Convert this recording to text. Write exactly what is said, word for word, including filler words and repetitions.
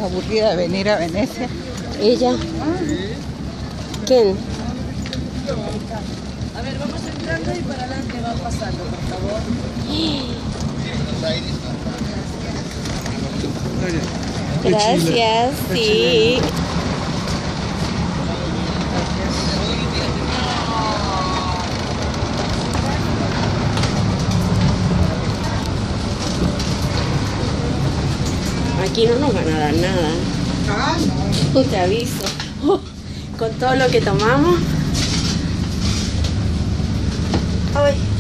aburrida de venir a Venecia. Ella. ¿Quién? A ver, vamos entrando y para adelante va pasando, por favor. Gracias, sí. Aquí no nos van a dar nada. Ah, no. Te aviso. Con todo lo que tomamos. Ay.